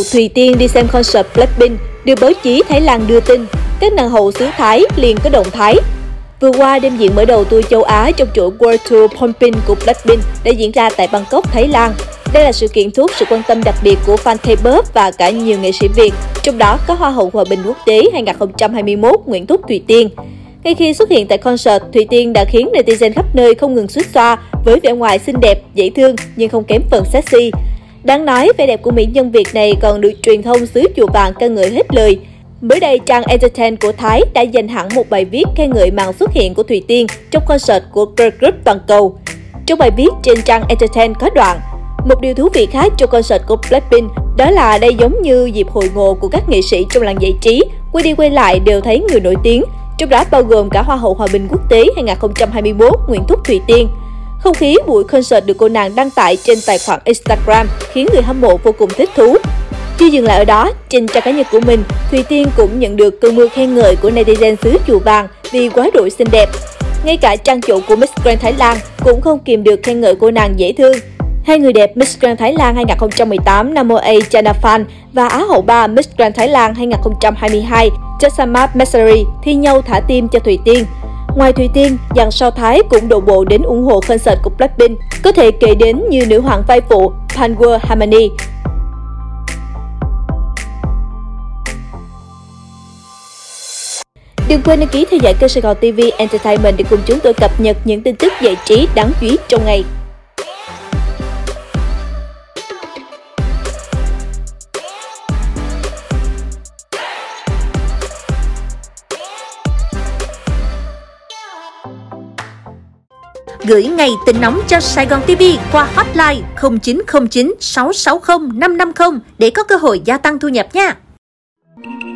Thùy Tiên đi xem concert Blackpink, được báo chí Thái Lan đưa tin, các nàng hậu xứ Thái liền có động thái. Vừa qua, đêm diễn mở đầu tour châu Á trong chuỗi World Tour Pumping của Blackpink đã diễn ra tại Bangkok, Thái Lan. Đây là sự kiện thu hút sự quan tâm đặc biệt của fan K-pop và cả nhiều nghệ sĩ Việt, trong đó có Hoa hậu Hòa bình quốc tế 2021 Nguyễn Thúc Thùy Tiên. Ngay khi xuất hiện tại concert, Thùy Tiên đã khiến netizen khắp nơi không ngừng xuýt xoa với vẻ ngoài xinh đẹp, dễ thương nhưng không kém phần sexy. Đáng nói, vẻ đẹp của mỹ nhân Việt này còn được truyền thông xứ Chùa Vàng ca ngợi hết lời. Mới đây, trang Entertain của Thái đã dành hẳn một bài viết khen ngợi màn xuất hiện của Thùy Tiên trong concert của girl group toàn cầu. Trong bài viết trên trang Entertain có đoạn: một điều thú vị khác trong concert của Blackpink đó là đây giống như dịp hội ngộ của các nghệ sĩ trong làng giải trí, quay đi quay lại đều thấy người nổi tiếng, trong đó bao gồm cả Hoa hậu Hòa bình quốc tế 2021 Nguyễn Thúc Thùy Tiên. Không khí buổi concert được cô nàng đăng tải trên tài khoản Instagram khiến người hâm mộ vô cùng thích thú. Chưa dừng lại ở đó, trên trang cá nhân của mình, Thùy Tiên cũng nhận được cơn mưa khen ngợi của netizen xứ Chùa Vàng vì quá đổi xinh đẹp. Ngay cả trang chủ của Miss Grand Thái Lan cũng không kìm được khen ngợi cô nàng dễ thương. Hai người đẹp Miss Grand Thái Lan 2018 Namoe Chanaphan và Á hậu 3 Miss Grand Thái Lan 2022 Jasamat Mesari thi nhau thả tim cho Thùy Tiên. Ngoài Thùy Tiên, dàn sao Thái cũng đổ bộ đến ủng hộ concert của Blackpink, có thể kể đến như nữ hoàng vai phụ Panwoo Harmony. Đừng quên đăng ký theo dõi kênh Sài Gòn TV Entertainment để cùng chúng tôi cập nhật những tin tức giải trí đáng chú ý trong ngày. Gửi ngay tin nóng cho Sài Gòn TV qua hotline 0909 660 550 để có cơ hội gia tăng thu nhập nha.